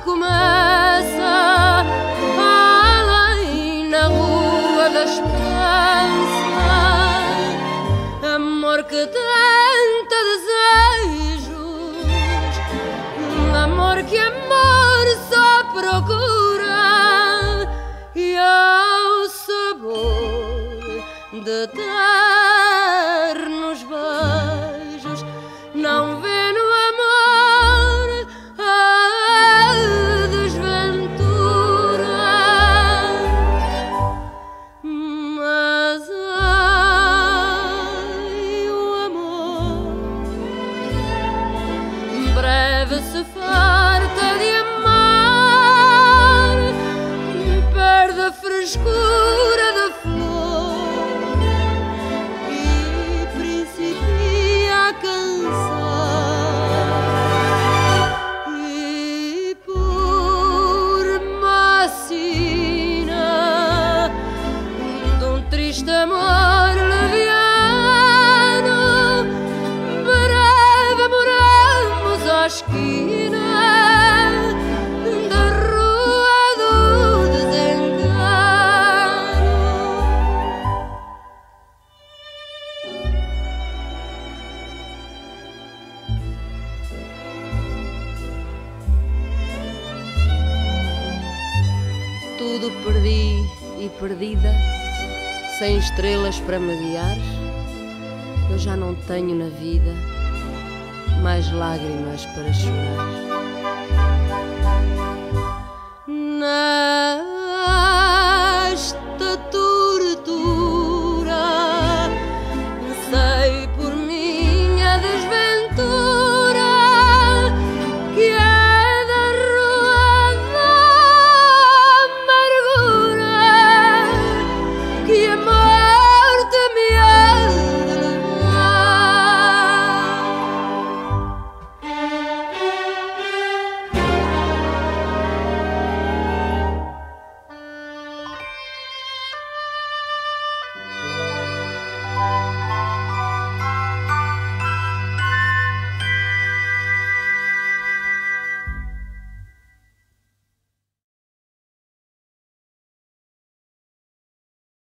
começa além na rua da esperança, amor que tenta desejos, amor que amor só procura, e ao sabor de ternos beijos não vê no amor a desventura, mas ai, o amor breve se farta de amar, perde a frescura da flor e principia a cansar, e por macina de um triste amor leviano, breve moramos à esquina da rua do desengano. Tudo perdi e perdida, sem estrelas para me guiar, eu já não tenho na vida mais lágrimas para chorar.